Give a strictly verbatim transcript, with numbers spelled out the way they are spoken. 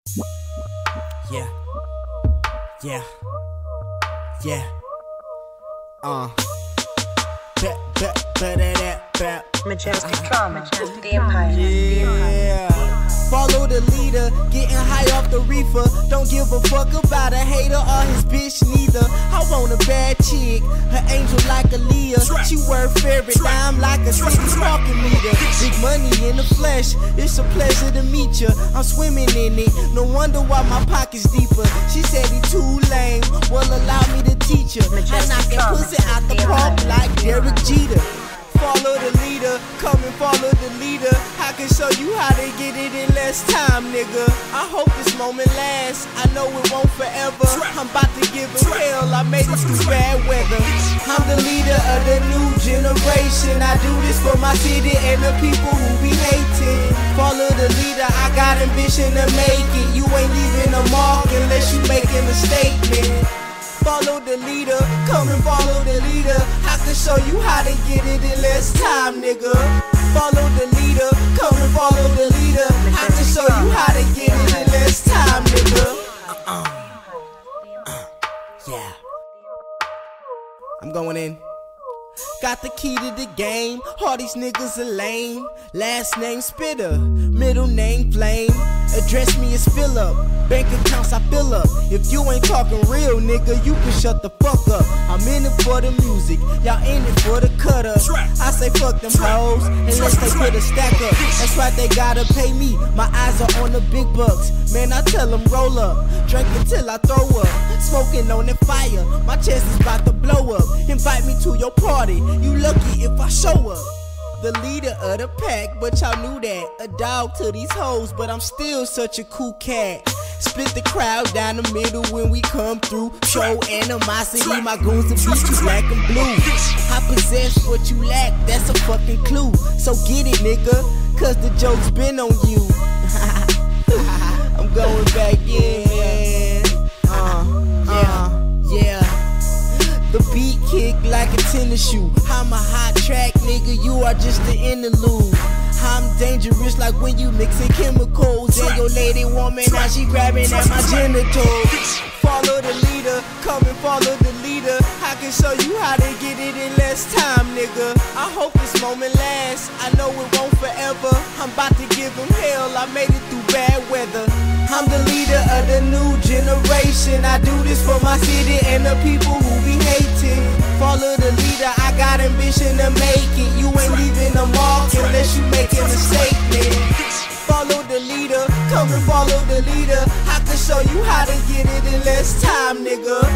Yeah. Yeah. Yeah. Uh. Bet, bet, bet, bet, bet. Majestic Drama, the Empire. Yeah. Follow the leader, getting high off the reefer. Don't give a fuck about a hater or his bitch neither. I want a bad chick, her angel like Aaliyah. She worth every dime like a city parking meter. Big money in the flesh, it's a pleasure to meet ya. I'm swimming in it, no wonder why my pocket's deeper. She said he too lame, well allow me to teach her. I knock that pussy out the park like Derek Jeter. Follow the leader, come and follow the leader. I can show you how to get it in less time, nigga. I hope this moment lasts, I know it won't forever. I'm about to give him hell, I made it through bad weather. I'm the leader of the new generation. I do this for my city and the people who be hating. Follow the leader, I got ambition to make it. You ain't leaving a mark unless you making a statement. Follow the leader, come and follow the leader. I can show you how to get it in less time, nigga. Follow the leader, come and follow the leader. I can show you how to get it in less time, nigga. Uh-uh. Uh, yeah. I'm going in. Got the key to the game, all these niggas are lame. Last name Spitter, middle name Flame. Address me as fill up, bank accounts I fill up. If you ain't talking real, nigga, you can shut the fuck up. I'm in it for the music, y'all in it for the cut up. I say fuck them hoes, unless they put a stack up. That's right, they gotta pay me, my eyes are on the big bucks. Man, I tell them roll up, drink until I throw up. Smoking on the fire, my chest is about to blow up. Invite me to your party, you lucky if I show up. The leader of the pack, but y'all knew that. A dog to these hoes, but I'm still such a cool cat. Split the crowd down the middle when we come through. Show animosity, my goons will beat you black and blue. I possess what you lack, that's a fucking clue. So get it, nigga, cause the joke's been on you. I'm going back in. Uh, uh, yeah. The beat kick like a tennis shoe. I'm a hot track, nigga, you are just the interlude. I'm dangerous like when you mixing chemicals. And your lady woman, now she grabbing at my genitals. Follow the leader, come and follow the leader. I can show you how to get it in less time, nigga. I hope this moment lasts, I know it won't forever. I'm about to give him hell, I made it through bad weather. I'm the leader of the new generation. I do this for my city and the people who be hating. Follow the leader, I got ambition to make it. You ain't leaving a mark unless you making a statement. Follow the leader, come and follow the leader. I can show you how to get it in less time, nigga.